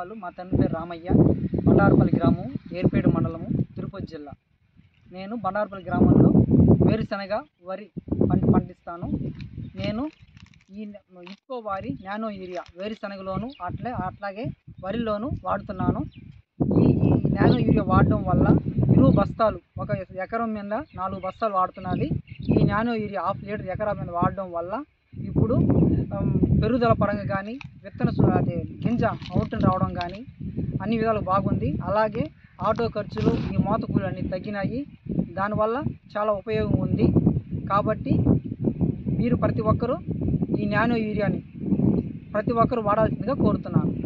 మా తండ్రి పేరు రామయ్య. బండారుపల్లి గ్రామం, ఏర్పేడు మండలము, తిరుపతి జిల్లా. నేను బండారుపల్లి గ్రామంలో వేరుశనగ, వరి పండిస్తాను. నేను ఈ ఇఫ్కో వారి నానో యూరియా వేరుశనగలోను అట్లాగే వరిలోను వాడుతున్నాను. ఈ నానో యూరియా వాడడం వల్ల 20 బస్తాలు, ఒక ఎకరం మీద 4 బస్తాలు వాడుతున్నది. ఈ నానో యూరియా 1/2 లీటర్ ఎకరం మీద వాడడం వల్ల ఇప్పుడు పెరుగుదల పరంగా కానీ, గింజ అవుట్ని రావడం కానీ అన్ని విధాలు బాగుంది. అలాగే ఆటో ఖర్చులు, ఈ మోత కూలీలు అన్నీ తగ్గినాయి. దానివల్ల చాలా ఉపయోగం ఉంది. కాబట్టి మీరు ప్రతి ఒక్కరూ ఈ నానో యూరియాని ప్రతి ఒక్కరూ వాడాల్సిందిగా కోరుతున్నాను.